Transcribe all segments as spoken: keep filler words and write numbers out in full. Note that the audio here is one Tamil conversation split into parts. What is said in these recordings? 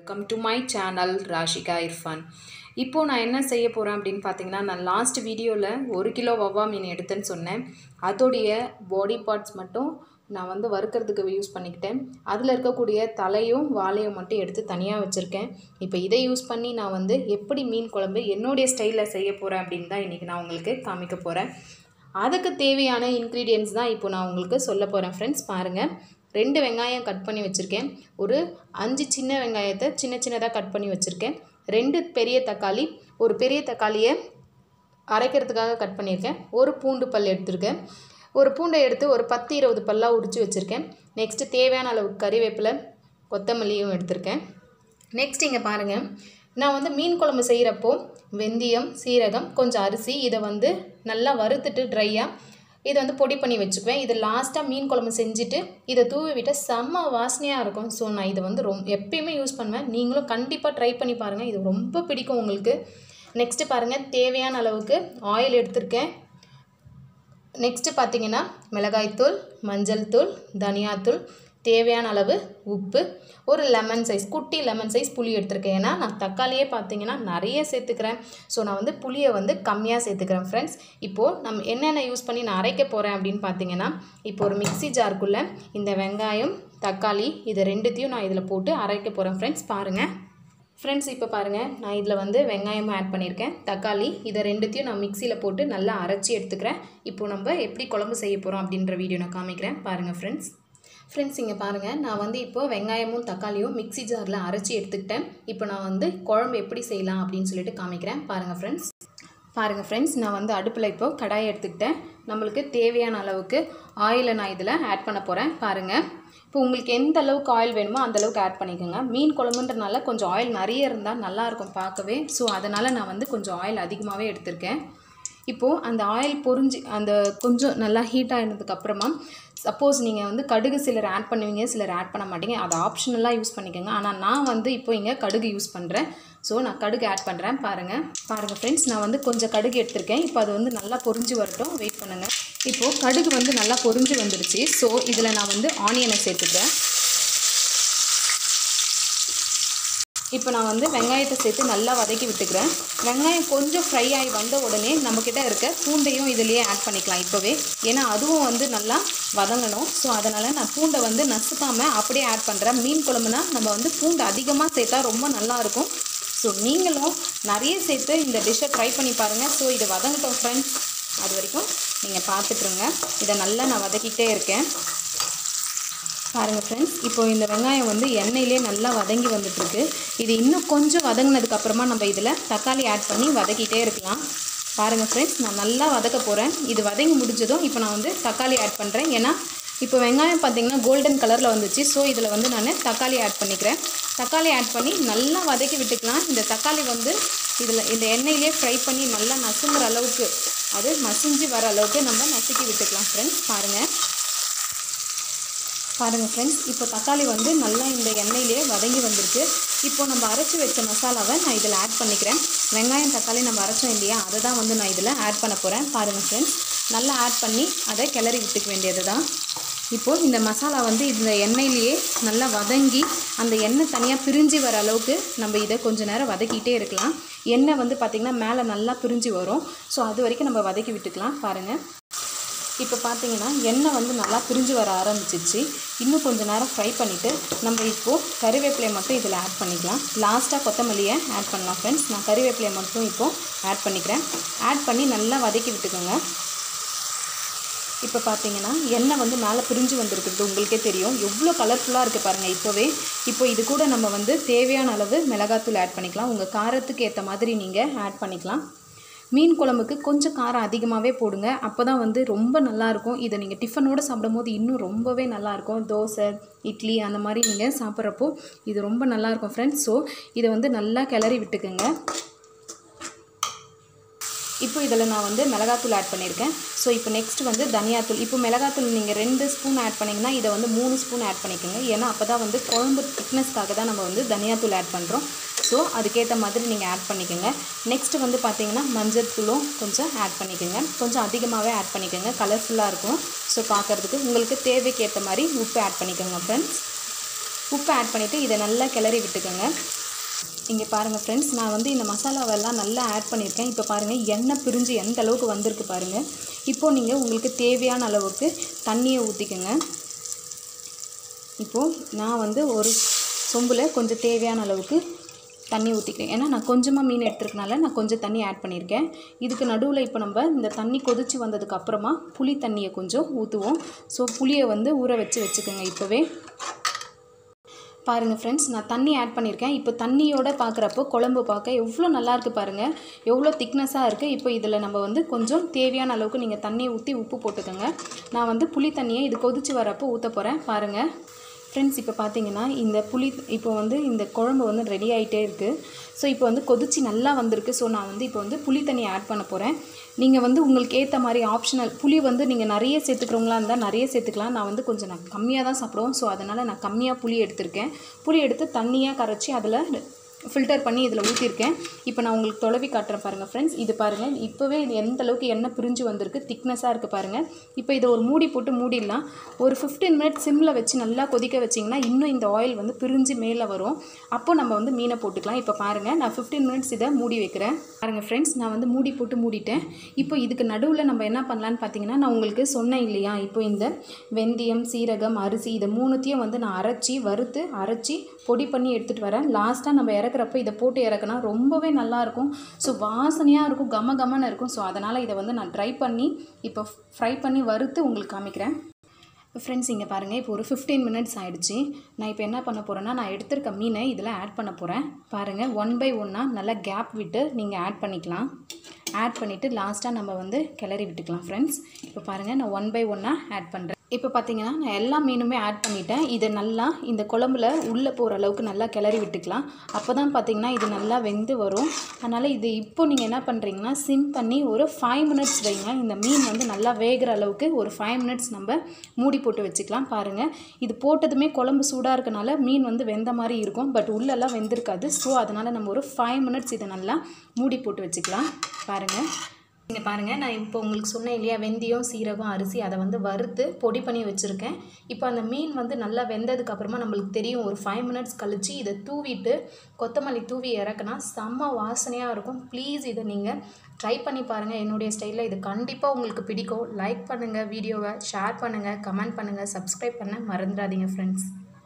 Welcome to my channel Rashika Irfan. இப்போது நான் என்ன செய்ய போகிறேன் அப்படின்னு பார்த்தீங்கன்னா, நான் லாஸ்ட் வீடியோவில் ஒரு கிலோ வவ்வா மீன் எடுத்தேன்னு சொன்னேன். அதோடைய பாடி பார்ட்ஸ் மட்டும் நான் வந்து வறுக்கிறதுக்கு யூஸ் பண்ணிக்கிட்டேன். அதில் இருக்கக்கூடிய தலையும் வாலையும் மட்டும் எடுத்து தனியாக வச்சுருக்கேன். இப்போ இதை யூஸ் பண்ணி நான் வந்து எப்படி மீன் குழம்பு என்னுடைய ஸ்டைலில் செய்ய போகிறேன் அப்படின்னு தான் இன்றைக்கி நான் உங்களுக்கு காமிக்க போகிறேன். அதுக்கு தேவையான இன்க்ரீடியன்ட்ஸ் தான் இப்போ நான் உங்களுக்கு சொல்ல போகிறேன் ஃப்ரெண்ட்ஸ். பாருங்கள், ரெண்டு வெங்காயம் கட் பண்ணி வச்சுருக்கேன். ஒரு அஞ்சு சின்ன வெங்காயத்தை சின்ன சின்னதாக கட் பண்ணி வச்சுருக்கேன். ரெண்டு பெரிய தக்காளி, ஒரு பெரிய தக்காளியை அரைக்கிறதுக்காக கட் பண்ணியிருக்கேன். ஒரு பூண்டு பல் எடுத்துருக்கேன். ஒரு பூண்டை எடுத்து ஒரு பத்து இருபது பல்லாக உரித்து வச்சுருக்கேன். நெக்ஸ்ட்டு தேவையான அளவு கறிவேப்பிலை, கொத்தமல்லியும் எடுத்திருக்கேன். நெக்ஸ்ட் இங்கே பாருங்கள், நான் வந்து மீன் குழம்பு செய்கிறப்போ வெந்தயம், சீரகம், கொஞ்சம் அரிசி இதை வந்து நல்லா வறுத்துட்டு ட்ரையாக இதை வந்து பொடி பண்ணி வச்சுக்குவேன். இது லாஸ்ட்டாக மீன் குழம்பு செஞ்சுட்டு இதை தூவி விட்டால் செம்ம வாசனையாக இருக்கும். ஸோ நான் இதை வந்து ரொம்ப எப்பயுமே யூஸ் பண்ணுவேன். நீங்களும் கண்டிப்பாக ட்ரை பண்ணி பாருங்கள், இது ரொம்ப பிடிக்கும் உங்களுக்கு. நெக்ஸ்ட்டு பாருங்கள், தேவையான அளவுக்கு ஆயில் எடுத்திருக்கேன். நெக்ஸ்ட்டு பார்த்தீங்கன்னா மிளகாய்த்தூள், மஞ்சள் தூள், தனியாத்தூள், தேவையான அளவு உப்பு, ஒரு லெமன் சைஸ் குட்டி லெமன் சைஸ் புளி எடுத்துருக்கேன். ஏன்னா நான் தக்காளியே பார்த்தீங்கன்னா நிறைய சேர்த்துக்கிறேன். ஸோ நான் வந்து புளியை வந்து கம்மியாக சேர்த்துக்கிறேன் ஃப்ரெண்ட்ஸ். இப்போது நம்ம என்னென்ன யூஸ் பண்ணி நான் அரைக்க போகிறேன் அப்படின்னு பார்த்தீங்கன்னா, இப்போ ஒரு மிக்சி ஜாருக்குள்ளே இந்த வெங்காயம், தக்காளி இதை ரெண்டுத்தையும் நான் இதில் போட்டு அரைக்க போகிறேன் ஃப்ரெண்ட்ஸ். பாருங்கள் ஃப்ரெண்ட்ஸ், இப்போ பாருங்கள், நான் இதில் வந்து வெங்காயமும் ஆட் பண்ணியிருக்கேன், தக்காளி இதை ரெண்டுத்தையும் நான் மிக்சியில் போட்டு நல்லா அரைச்சி எடுத்துக்கிறேன். இப்போது நம்ம எப்படி குழம்பு செய்ய போகிறோம் அப்படின்ற வீடியோ நான் காமிக்கிறேன். பாருங்கள் ஃப்ரெண்ட்ஸ். ஃப்ரெண்ட்ஸ் இங்கே பாருங்கள், நான் வந்து இப்போ வெங்காயமும் தக்காளியும் மிக்சி ஜாரில் அரைச்சி எடுத்துக்கிட்டேன். இப்போ நான் வந்து குழம்பு எப்படி செய்யலாம் அப்படின்னு சொல்லிட்டு காமிக்கிறேன். பாருங்கள் ஃப்ரெண்ட்ஸ். பாருங்கள் ஃப்ரெண்ட்ஸ், நான் வந்து அடுப்பில் இப்போது கடாயை எடுத்துக்கிட்டேன். நம்மளுக்கு தேவையான அளவுக்கு ஆயிலை நான் இதில் ஆட் பண்ண போகிறேன். பாருங்கள், இப்போ உங்களுக்கு எந்த அளவுக்கு ஆயில் வேணுமோ அந்தளவுக்கு ஆட் பண்ணிக்கோங்க. மீன் குழம்புன்றனால கொஞ்சம் ஆயில் நிறைய இருந்தால் நல்லாயிருக்கும் பார்க்கவே. ஸோ அதனால் நான் வந்து கொஞ்சம் ஆயில் அதிகமாகவே எடுத்திருக்கேன். இப்போது அந்த ஆயில் பொரிஞ்சு அந்த கொஞ்சம் நல்லா ஹீட் ஆகினதுக்கப்புறமா, சப்போஸ் நீங்கள் வந்து கடுகு சிலர் ஆட் பண்ணுவீங்க, சிலர் ஆட் பண்ண மாட்டீங்க, அதை ஆப்ஷனலாக யூஸ் பண்ணிக்கோங்க. ஆனால் நான் வந்து இப்போ இங்கே கடுகு யூஸ் பண்ணுறேன். ஸோ நான் கடுகு ஆட் பண்ணுறேன். பாருங்கள் பாருங்கள் ஃப்ரெண்ட்ஸ், நான் வந்து கொஞ்சம் கடுகு எடுத்திருக்கேன். இப்போ அது வந்து நல்லா பொரிஞ்சு வரட்டும், வெயிட் பண்ணுங்கள். இப்போது கடுகு வந்து நல்லா பொரிஞ்சு வந்துடுச்சு. ஸோ இதில் நான் வந்து ஆனியனை சேர்த்துக்கிறேன். இப்போ நான் வந்து வெங்காயத்தை சேர்த்து நல்லா வதக்கி விட்டுக்கிறேன். வெங்காயம் கொஞ்சம் ஃப்ரை ஆகி வந்த உடனே நம்மக்கிட்ட இருக்க பூண்டையும் இதிலேயே ஆட் பண்ணிக்கலாம் இப்போவே. ஏன்னா அதுவும் வந்து நல்லா வதங்கணும். ஸோ அதனால் நான் பூண்டை வந்து நசுக்காமல் அப்படியே ஆட் பண்ணுறேன். மீன் குழம்புனா நம்ம வந்து பூண்டு அதிகமாக சேர்த்தா ரொம்ப நல்லாயிருக்கும். ஸோ நீங்களும் நிறைய சேர்த்து இந்த டிஷ்ஷை ட்ரை பண்ணி பாருங்கள். ஸோ இதை வதங்கட்டும் ஃப்ரெண்ட்ஸ், அது வரைக்கும் நீங்கள் பார்த்துட்ருங்க. இதை நல்லா நான் வதக்கிட்டே இருக்கேன். பாருங்கள் ஃப்ரெண்ட்ஸ், இப்போ இந்த வெங்காயம் வந்து எண்ணெயிலே நல்லா வதங்கி வந்துட்டுருக்கு. இது இன்னும் கொஞ்சம் வதங்கினதுக்கப்புறமா நம்ம இதில் தக்காளி ஆட் பண்ணி வதக்கிட்டே இருக்கலாம். பாருங்கள் ஃப்ரெண்ட்ஸ், நான் நல்லா வதக்க போகிறேன். இது வதங்கி முடிஞ்சதும் இப்போ நான் வந்து தக்காளி ஆட் பண்ணுறேன். ஏன்னா இப்போ வெங்காயம் பார்த்திங்கன்னா கோல்டன் கலரில் வந்துச்சு. ஸோ இதில் வந்து நான் தக்காளி ஆட் பண்ணிக்கிறேன். தக்காளி ஆட் பண்ணி நல்லா வதக்கி விட்டுக்கலாம். இந்த தக்காளி வந்து இதில் இந்த எண்ணெயிலே ஃப்ரை பண்ணி நல்லா நசுங்குற அளவுக்கு, அது மசிஞ்சு வர அளவுக்கு நம்ம நசுக்கி விட்டுக்கலாம் ஃப்ரெண்ட்ஸ். பாருங்கள் பாருங்கள் ஃப்ரெண்ட்ஸ், இப்போ தக்காளி வந்து நல்லா இந்த எண்ணெயிலே வதங்கி வந்திருக்கு. இப்போ நம்ம அரைச்சி வச்ச மசாலாவை நான் இதில் ஆட் பண்ணிக்கிறேன். வெங்காயம் தக்காளி நம்ம அரைச்சோம் இல்லையா, அதை தான் வந்து நான் இதில் ஆட் பண்ண போகிறேன். பாருங்கள் ஃப்ரெண்ட்ஸ், நல்லா ஆட் பண்ணி அதை கிளறி விட்டுக்க வேண்டியது தான். இப்போது இந்த மசாலா வந்து இந்த எண்ணெயிலேயே நல்லா வதங்கி அந்த எண்ணெய் தனியாக பிரிஞ்சு வர அளவுக்கு நம்ம இதை கொஞ்சம் நேரம் வதக்கிட்டே இருக்கலாம். எண்ணெய் வந்து பார்த்திங்கன்னா மேலே நல்லா பிரிஞ்சு வரும். ஸோ அது வரைக்கும் நம்ம வதக்கி விட்டுக்கலாம். பாருங்கள், இப்போ பார்த்தீங்கன்னா எண்ணெய் வந்து நல்லா பிரிஞ்சு வர ஆரம்பிச்சிச்சு. இன்னும் கொஞ்சம் நேரம் ஃப்ரை பண்ணிவிட்டு நம்ம இப்போது கறிவேப்பிலையை மட்டும் இதில் ஆட் பண்ணிக்கலாம். லாஸ்ட்டாக கொத்தமல்லியை ஆட் பண்ணலாம் ஃப்ரெண்ட்ஸ். நான் கறிவேப்பிலையை மட்டும் இப்போது ஆட் பண்ணிக்கிறேன். ஆட் பண்ணி நல்லா வதக்கி விட்டுக்கோங்க. இப்போ பார்த்தீங்கன்னா எண்ணெய் வந்து மேலே பிரிஞ்சு வந்துருக்குறது உங்களுக்கே தெரியும். எவ்வளோ கலர்ஃபுல்லாக இருக்குது பாருங்கள் இப்போவே. இப்போ இது கூட நம்ம வந்து தேவையான அளவு மிளகாத்தூள் ஆட் பண்ணிக்கலாம். உங்கள் காரத்துக்கு ஏற்ற மாதிரி நீங்கள் ஆட் பண்ணிக்கலாம். மீன் குழம்புக்கு கொஞ்சம் காரம் அதிகமாகவே போடுங்க, அப்போ தான் வந்து ரொம்ப நல்லாயிருக்கும். இதை நீங்கள் டிஃபனோடு சாப்பிடும் போது இன்னும் ரொம்பவே நல்லாயிருக்கும். தோசை, இட்லி அந்த மாதிரி நீங்கள் சாப்பிட்றப்போ இது ரொம்ப நல்லாயிருக்கும் ஃப்ரெண்ட்ஸ். ஸோ இதை வந்து நல்லா கிளறி விட்டுக்குங்க. இப்போ இதில் நான் வந்து மிளகாத்தூள் ஆட் பண்ணியிருக்கேன். ஸோ இப்போ நெக்ஸ்ட் வந்து தனியாத்தூள். இப்போ மிளகாத்தூள் நீங்கள் ரெண்டு ஸ்பூன் ஆட் பண்ணிங்கன்னா இதை வந்து மூணு ஸ்பூன் ஆட் பண்ணிக்கோங்க. ஏன்னா அப்போ தான் வந்து குழம்பு திக்னஸ்க்காக தான் நம்ம வந்து தனியாத்தூள் ஆட் பண்ணுறோம். ஸோ அதுக்கேற்ற மாதிரி நீங்கள் ஆட் பண்ணிக்கோங்க. நெக்ஸ்ட்டு வந்து பார்த்திங்கன்னா மஞ்சள் தூளும் கொஞ்சம் ஆட் பண்ணிக்கோங்க. கொஞ்சம் அதிகமாகவே ஆட் பண்ணிக்கோங்க, கலர்ஃபுல்லாக இருக்கும். ஸோ பார்க்குறதுக்கு உங்களுக்கு தேவைக்கேற்ற மாதிரி உப்பு ஆட் பண்ணிக்கோங்க ஃப்ரெண்ட்ஸ். உப்பு ஆட் பண்ணிவிட்டு இதை நல்லா கிளறி விட்டுக்கோங்க. இங்கே பாருங்கள் ஃப்ரெண்ட்ஸ், நான் வந்து இந்த மசாலாவெல்லாம் நல்லா ஆட் பண்ணியிருக்கேன். இப்போ பாருங்கள் எண்ணெய் பிரிஞ்சு எந்த அளவுக்கு வந்திருக்கு பாருங்கள். இப்போது நீங்கள் உங்களுக்கு தேவையான அளவுக்கு தண்ணியை ஊற்றிக்கோங்க. இப்போது நான் வந்து ஒரு சொம்பில் கொஞ்சம் தேவையான அளவுக்கு தண்ணி ஊற்றிக்கிறேன். ஏன்னா நான் கொஞ்சமாக மீன் எடுத்துருக்கனால நான் கொஞ்சம் தண்ணி ஆட் பண்ணியிருக்கேன். இதுக்கு நடுவில் இப்போ நம்ம இந்த தண்ணி கொதித்து வந்ததுக்கு அப்புறமா புளி தண்ணியை கொஞ்சம் ஊற்றுவோம். ஸோ புளியை வந்து ஊற வச்சு வச்சுக்கோங்க. இப்போவே பாருங்கள் ஃப்ரெண்ட்ஸ், நான் தண்ணி ஆட் பண்ணியிருக்கேன். இப்போ தண்ணியோடு பார்க்குறப்போ குழம்பு பார்க்க எவ்வளோ நல்லாயிருக்கு பாருங்கள், எவ்வளோ திக்னஸாக இருக்குது. இப்போ இதில் நம்ம வந்து கொஞ்சம் தேவையான அளவுக்கு நீங்கள் தண்ணியை ஊற்றி உப்பு போட்டுக்கோங்க. நான் வந்து புளி தண்ணியை இது கொதித்து வரப்போ ஊற்ற போகிறேன். பாருங்கள் ஃப்ரெண்ட்ஸ், இப்போ பார்த்தீங்கன்னா இந்த புளி இப்போ வந்து இந்த குழம்பு வந்து ரெடி ஆகிட்டே இருக்குது. ஸோ இப்போ வந்து கொதிச்சு நல்லா வந்திருக்கு. ஸோ நான் வந்து இப்போ வந்து புளி தண்ணி ஆட் பண்ண போகிறேன். நீங்கள் வந்து உங்களுக்கு ஏற்ற மாதிரி ஆப்ஷனல் புளி வந்து நீங்கள் நிறைய சேர்த்துக்கிறவங்களா இருந்தால் நிறைய சேர்த்துக்கலாம். நான் வந்து கொஞ்சம் நான் கம்மியாக தான் சாப்பிடுவோம். ஸோ அதனால் நான் கம்மியாக புளி எடுத்திருக்கேன். புளி எடுத்து தண்ணியாக கரைச்சி அதில் ஃபில்டர் பண்ணி இதில் ஊற்றிருக்கேன். இப்போ நான் உங்களுக்கு தொலைவி காட்டுறேன் பாருங்கள் ஃப்ரெண்ட்ஸ். இது பாருங்கள், இப்போவே இது எந்த அளவுக்கு எண்ணெய் பிரிஞ்சு வந்திருக்கு, திக்னஸாக இருக்குது பாருங்கள். இப்போ இதை ஒரு மூடி போட்டு மூடிடலாம். ஒரு ஃபிஃப்டீன் மினிட்ஸ் சிம்மில் வச்சு நல்லா கொதிக்க வச்சிங்கன்னா இன்னும் இந்த ஆயில் வந்து பிரிஞ்சு மேலே வரும். அப்போ நம்ம வந்து மீனை போட்டுக்கலாம். இப்போ பாருங்கள், நான் ஃபிஃப்டீன் மினிட்ஸ் இதை மூடி வைக்கிறேன். பாருங்கள் ஃப்ரெண்ட்ஸ், நான் வந்து மூடி போட்டு மூடிட்டேன். இப்போ இதுக்கு நடுவில் நம்ம என்ன பண்ணலான்னு பார்த்தீங்கன்னா, நான் உங்களுக்கு சொன்னேன் இல்லையா, இப்போ இந்த வெந்தயம், சீரகம், அரிசி இதை மூணுத்தையும் வந்து நான் அரைச்சி வறுத்து அரைச்சி பொடி பண்ணி எடுத்துகிட்டு வரேன். லாஸ்ட்டாக நம்ம இறக்குறப்ப இதை போட்டு இறக்குனா ரொம்பவே நல்லாயிருக்கும். ஸோ வாசனையாக இருக்கும், கம கமன்னு இருக்கும். ஸோ அதனால் இதை வந்து நான் ட்ரை பண்ணி இப்போ ஃப்ரை பண்ணி வறுத்து உங்களுக்கு காமிக்கிறேன். ஃப்ரெண்ட்ஸ், இங்கே பாருங்கள், இப்போ ஒரு ஃபிஃப்டீன் மினிட்ஸ் ஆகிடுச்சு. நான் இப்போ என்ன பண்ண போகிறேன்னா, நான் எடுத்திருக்க மீனை இதில் ஆட் பண்ண போகிறேன். பாருங்கள், ஒன் பை ஒன்னாக நல்லா கேப் விட்டு நீங்கள் ஆட் பண்ணிக்கலாம். ஆட் பண்ணிவிட்டு லாஸ்ட்டாக நம்ம வந்து கிளறி விட்டுக்கலாம். ஃப்ரெண்ட்ஸ், இப்போ பாருங்கள், நான் ஒன் பை ஒன்னாக ஆட் பண்ணுறேன். இப்போ பார்த்தீங்கன்னா நான் எல்லா மீனுமே ஆட் பண்ணிட்டேன். இதை நல்லா இந்த குழம்புல உள்ளே போகிற அளவுக்கு நல்லா கிளறி விட்டுக்கலாம். அப்போ தான் பார்த்தீங்கன்னா இது நல்லா வெந்து வரும். அதனால் இது இப்போ நீங்கள் என்ன பண்ணுறீங்கன்னா, சிம் பண்ணி ஒரு ஃபைவ் மினிட்ஸ் வைங்க. இந்த மீன் வந்து நல்லா வேகிற அளவுக்கு ஒரு ஃபைவ் மினிட்ஸ் நம்ம மூடி போட்டு வச்சுக்கலாம். பாருங்கள், இது போட்டதுமே குழம்பு சூடாக இருக்கனால மீன் வந்து வெந்த மாதிரி இருக்கும், பட் உள்ளெல்லாம் வெந்திருக்காது. ஸோ அதனால் நம்ம ஒரு ஃபைவ் மினிட்ஸ் இதை நல்லா மூடி போட்டு வச்சுக்கலாம். பாருங்கள், இங்கே பாருங்கள், நான் இப்போ உங்களுக்கு சொன்னேன் இல்லையா, வெந்தயம், சீரகம், அரிசி அதை வந்து வறுத்து பொடி பண்ணி வச்சுருக்கேன். இப்போ அந்த மீன் வந்து நல்லா வெந்ததுக்கப்புறமா நம்மளுக்கு தெரியும், ஒரு ஃபைவ் மினிட்ஸ் கழித்து இதை தூவிட்டு கொத்தமல்லி தூவி இறக்குனா செம்ம வாசனையாக இருக்கும். ப்ளீஸ் இதை நீங்கள் ட்ரை பண்ணி பாருங்கள். என்னுடைய ஸ்டைலில் இது கண்டிப்பாக உங்களுக்கு பிடிக்கும். லைக் பண்ணுங்கள், வீடியோவை ஷேர் பண்ணுங்கள், கமெண்ட் பண்ணுங்கள், சப்ஸ்கிரைப் பண்ண மறந்துடாதீங்க ஃப்ரெண்ட்ஸ்.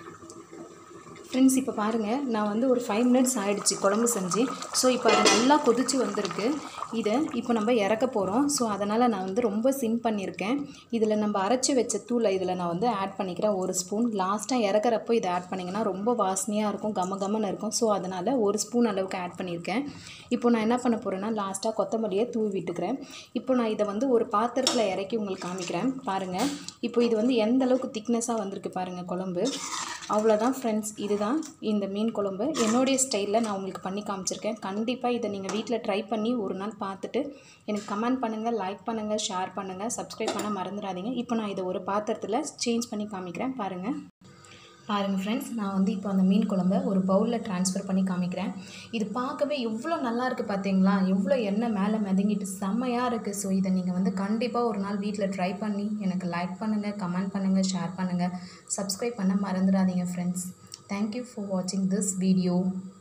ஃப்ரெண்ட்ஸ், இப்போ பாருங்கள், நான் வந்து ஒரு ஃபைவ் மினிட்ஸ் ஆகிடுச்சு குழம்பு செஞ்சு. ஸோ இப்போ அது நல்லா கொதிச்சு வந்திருக்கு. இதை இப்போ நம்ம இறக்க போகிறோம். ஸோ அதனால் நான் வந்து ரொம்ப சிம் பண்ணியிருக்கேன். இதில் நம்ம அரைச்சி வச்ச தூளை இதில் நான் வந்து ஆட் பண்ணிக்கிறேன் ஒரு ஸ்பூன். லாஸ்ட்டாக இறக்குறப்போ இதை ஆட் பண்ணிங்கன்னா ரொம்ப வாசனையாக இருக்கும், கம கமன்னு இருக்கும். ஸோ அதனால் ஒரு ஸ்பூன் அளவுக்கு ஆட் பண்ணியிருக்கேன். இப்போ நான் என்ன பண்ண போகிறேன்னா, லாஸ்ட்டாக கொத்தமல்லியை தூவி விட்டுக்கிறேன். இப்போ நான் இதை வந்து ஒரு பாத்திரத்தில் இறக்கி உங்களுக்கு காமிக்கிறேன். பாருங்கள், இப்போ இது வந்து எந்த அளவுக்கு திக்னஸாக வந்திருக்கு பாருங்கள் குழம்பு. அவ்வளோதான் ஃப்ரெண்ட்ஸ், இதுதான் இந்த மீன் குழம்பு என்னுடைய ஸ்டைலில் நான் உங்களுக்கு பண்ணி காமிச்சிருக்கேன். கண்டிப்பாக இதை நீங்கள் வீட்டில் ட்ரை பண்ணி ஒரு நாள் பார்த்துட்டு எனக்கு கமெண்ட் பண்ணுங்கள், லைக் பண்ணுங்கள், ஷேர் பண்ணுங்கள், சப்ஸ்கிரைப் பண்ண மறந்துடாதீங்க. இப்போ நான் இதை ஒரு பாத்திரத்தில் சேஞ்ச் பண்ணி காமிக்கிறேன். பாருங்கள் பாருங்கள் ஃப்ரெண்ட்ஸ், நான் வந்து இப்போ அந்த மீன் குழம்பை ஒரு பவுலில் ட்ரான்ஸ்ஃபர் பண்ணி காமிக்கிறேன். இது பார்க்கவே எவ்வளோ நல்லா இருக்குது பார்த்தீங்களா, எவ்வளோ எண்ணெய் மேலே மிதங்கிட்டு செம்மையாக இருக்குது. ஸோ இதை நீங்கள் வந்து கண்டிப்பாக ஒரு நாள் வீட்டில் ட்ரை பண்ணி எனக்கு லைக் பண்ணுங்கள், கமெண்ட் பண்ணுங்கள், ஷேர் பண்ணுங்கள், சப்ஸ்கிரைப் பண்ண மறந்துடாதீங்க ஃப்ரெண்ட்ஸ். தேங்க்யூ ஃபார் வாட்சிங் திஸ் வீடியோ.